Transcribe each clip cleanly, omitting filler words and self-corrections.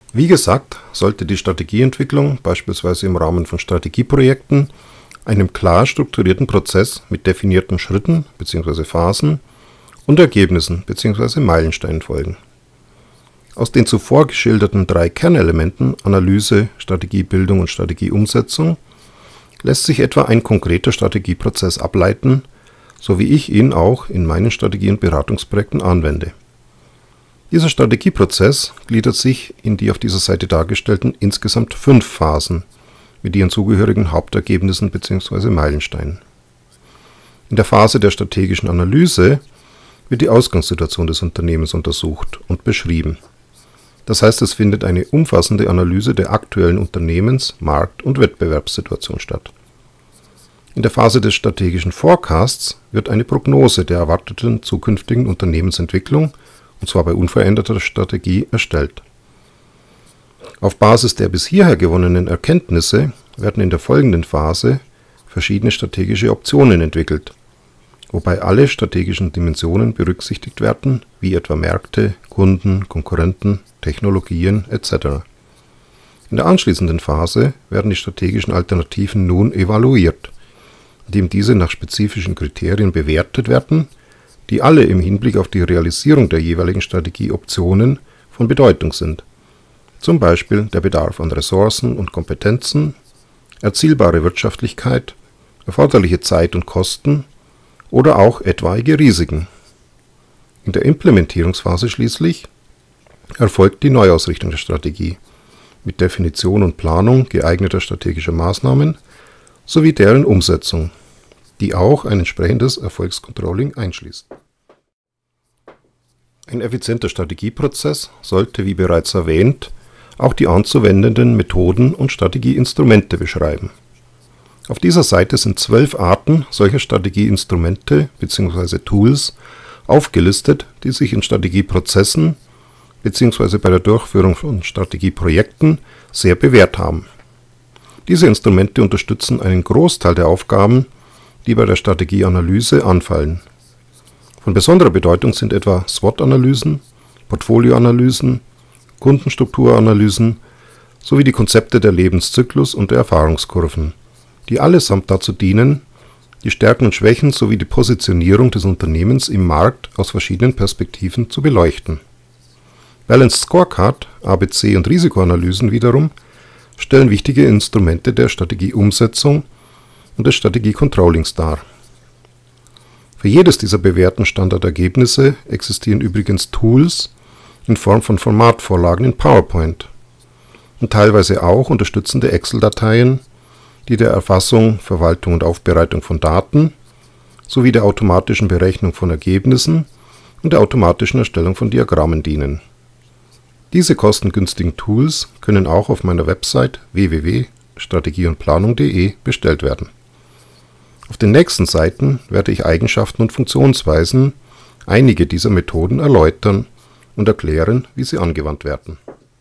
Wie gesagt, sollte die Strategieentwicklung beispielsweise im Rahmen von Strategieprojekten einem klar strukturierten Prozess mit definierten Schritten bzw. Phasen und Ergebnissen bzw. Meilensteinen folgen. Aus den zuvor geschilderten 3 Kernelementen Analyse, Strategiebildung und Strategieumsetzung lässt sich etwa ein konkreter Strategieprozess ableiten, so wie ich ihn auch in meinen Strategie- und Beratungsprojekten anwende. Dieser Strategieprozess gliedert sich in die auf dieser Seite dargestellten insgesamt 5 Phasen mit ihren zugehörigen Hauptergebnissen bzw. Meilensteinen. In der Phase der strategischen Analyse wird die Ausgangssituation des Unternehmens untersucht und beschrieben. Das heißt, es findet eine umfassende Analyse der aktuellen Unternehmens-, Markt- und Wettbewerbssituation statt. In der Phase des strategischen Forecasts wird eine Prognose der erwarteten zukünftigen Unternehmensentwicklung, und zwar bei unveränderter Strategie, erstellt. Auf Basis der bis hierher gewonnenen Erkenntnisse werden in der folgenden Phase verschiedene strategische Optionen entwickelt, wobei alle strategischen Dimensionen berücksichtigt werden, wie etwa Märkte, Kunden, Konkurrenten, Technologien etc. In der anschließenden Phase werden die strategischen Alternativen nun evaluiert, indem diese nach spezifischen Kriterien bewertet werden, die alle im Hinblick auf die Realisierung der jeweiligen Strategieoptionen von Bedeutung sind. Zum Beispiel der Bedarf an Ressourcen und Kompetenzen, erzielbare Wirtschaftlichkeit, erforderliche Zeit und Kosten oder auch etwaige Risiken. In der Implementierungsphase schließlich erfolgt die Neuausrichtung der Strategie mit Definition und Planung geeigneter strategischer Maßnahmen sowie deren Umsetzung, die auch ein entsprechendes Erfolgscontrolling einschließt. Ein effizienter Strategieprozess sollte, wie bereits erwähnt, auch die anzuwendenden Methoden und Strategieinstrumente beschreiben. Auf dieser Seite sind 12 Arten solcher Strategieinstrumente bzw. Tools aufgelistet, die sich in Strategieprozessen bzw. bei der Durchführung von Strategieprojekten sehr bewährt haben. Diese Instrumente unterstützen einen Großteil der Aufgaben, die bei der Strategieanalyse anfallen. Von besonderer Bedeutung sind etwa SWOT-Analysen, Portfolioanalysen, Kundenstrukturanalysen sowie die Konzepte der Lebenszyklus und der Erfahrungskurven, die allesamt dazu dienen, die Stärken und Schwächen sowie die Positionierung des Unternehmens im Markt aus verschiedenen Perspektiven zu beleuchten. Balanced Scorecard, ABC und Risikoanalysen wiederum stellen wichtige Instrumente der Strategieumsetzung und des Strategiecontrollings dar. Für jedes dieser bewährten Standardergebnisse existieren übrigens Tools in Form von Formatvorlagen in PowerPoint und teilweise auch unterstützende Excel-Dateien, die der Erfassung, Verwaltung und Aufbereitung von Daten sowie der automatischen Berechnung von Ergebnissen und der automatischen Erstellung von Diagrammen dienen. Diese kostengünstigen Tools können auch auf meiner Website www.strategieundplanung.de bestellt werden. Auf den nächsten Seiten werde ich Eigenschaften und Funktionsweisen einige dieser Methoden erläutern und erklären, wie sie angewandt werden.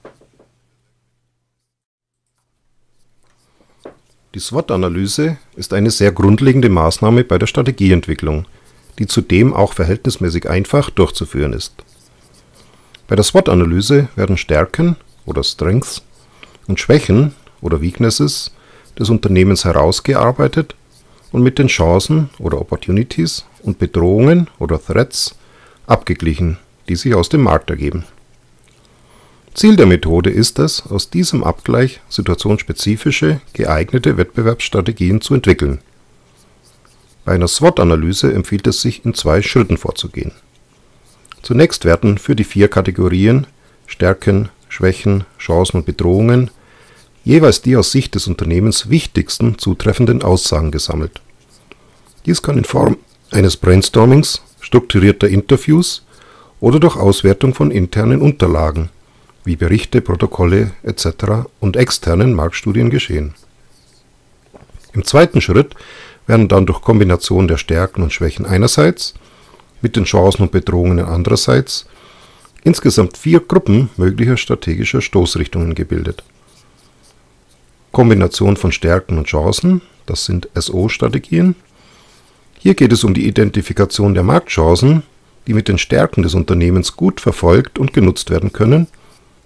Die SWOT-Analyse ist eine sehr grundlegende Maßnahme bei der Strategieentwicklung, die zudem auch verhältnismäßig einfach durchzuführen ist. Bei der SWOT-Analyse werden Stärken oder Strengths und Schwächen oder Weaknesses des Unternehmens herausgearbeitet und mit den Chancen oder Opportunities und Bedrohungen oder Threats abgeglichen, die sich aus dem Markt ergeben. Ziel der Methode ist es, aus diesem Abgleich situationsspezifische, geeignete Wettbewerbsstrategien zu entwickeln. Bei einer SWOT-Analyse empfiehlt es sich, in 2 Schritten vorzugehen. Zunächst werden für die 4 Kategorien Stärken, Schwächen, Chancen und Bedrohungen jeweils die aus Sicht des Unternehmens wichtigsten zutreffenden Aussagen gesammelt. Dies kann in Form eines Brainstormings, strukturierter Interviews oder durch Auswertung von internen Unterlagen wie Berichte, Protokolle etc. und externen Marktstudien geschehen. Im zweiten Schritt werden dann durch Kombination der Stärken und Schwächen einerseits mit den Chancen und Bedrohungen andererseits insgesamt 4 Gruppen möglicher strategischer Stoßrichtungen gebildet. Kombination von Stärken und Chancen, das sind SO-Strategien. Hier geht es um die Identifikation der Marktchancen, die mit den Stärken des Unternehmens gut verfolgt und genutzt werden können,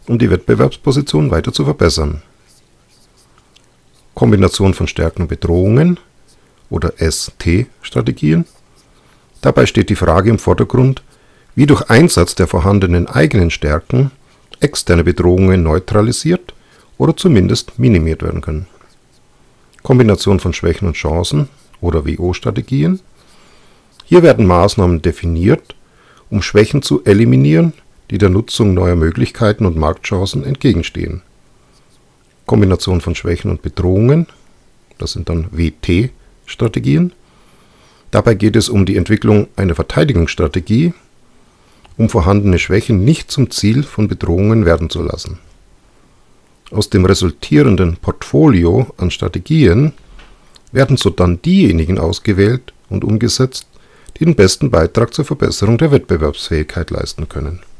um die Wettbewerbsposition weiter zu verbessern. Kombination von Stärken und Bedrohungen oder ST-Strategien. Dabei steht die Frage im Vordergrund, wie durch Einsatz der vorhandenen eigenen Stärken externe Bedrohungen neutralisiert oder zumindest minimiert werden können. Kombination von Schwächen und Chancen oder WO-Strategien. Hier werden Maßnahmen definiert, um Schwächen zu eliminieren, die der Nutzung neuer Möglichkeiten und Marktchancen entgegenstehen. Kombination von Schwächen und Bedrohungen, das sind dann WT-Strategien. Dabei geht es um die Entwicklung einer Verteidigungsstrategie, um vorhandene Schwächen nicht zum Ziel von Bedrohungen werden zu lassen. Aus dem resultierenden Portfolio an Strategien werden sodann diejenigen ausgewählt und umgesetzt, die den besten Beitrag zur Verbesserung der Wettbewerbsfähigkeit leisten können.